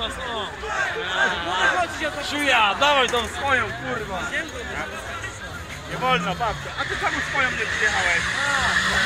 was, o! Szuja, dawaj tą swoją, kurwa! Nie wolno, babcia. A ty czemu swoją nie przyjechałeś?